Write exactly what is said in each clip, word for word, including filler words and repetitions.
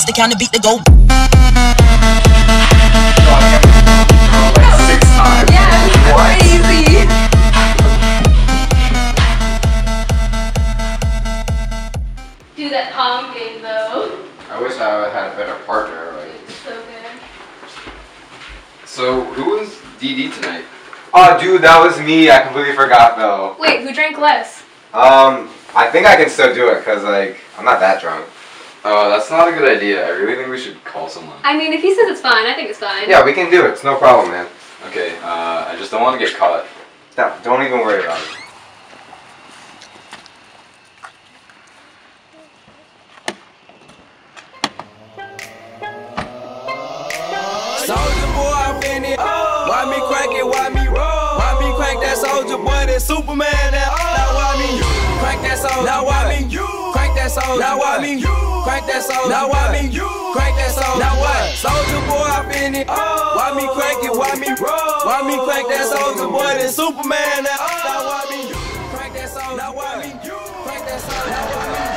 It's the kind of beat that go. Like six times. Yeah, crazy. Do that honking though. I wish I had a better partner. Like. So good. So who was D D tonight? Oh, dude, that was me. I completely forgot though. Wait, who drank less? Um, I think I can still do it cause like I'm not that drunk. Oh, that's not a good idea. I really think we should call someone. I mean, if he says it's fine, I think it's fine. Yeah, we can do it. It's no problem, man. Okay, uh, I just don't want to get caught. No, don't even worry about it. Soldier boy, I'm in it. Why me crank it? Why me roll? Why me crank that soldier boy? That Superman. That now why me crank that soldier? Now why me crank that soldier? Now why me crank that soldier? Now why me crank that soldier? Now what? Soldier boy, I'm in it. Why me crank it? Why me roll? Why me crank that soldier boy? That Superman. That now why me crank that soldier? Now why me crank that soldier? Now why me?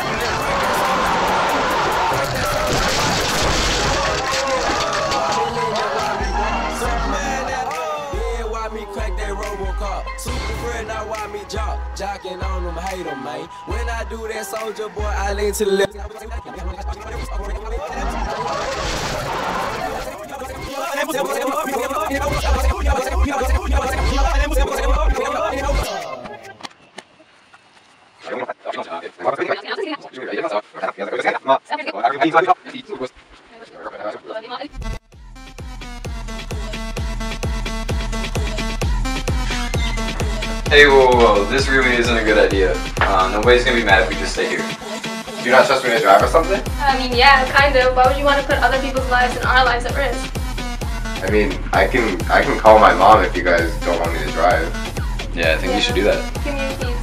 Super friend, now why me jock? Jocking on them, hate them, man. When I do that soldier boy, I lean to the left. Hey, whoa, whoa, whoa, this really isn't a good idea. Uh, nobody's gonna be mad if we just stay here. Do you not trust me to drive or something? I mean, yeah, kind of. Why would you want to put other people's lives and our lives at risk? I mean, I can I can call my mom if you guys don't want me to drive. Yeah, I think we should do that. Give me your keys.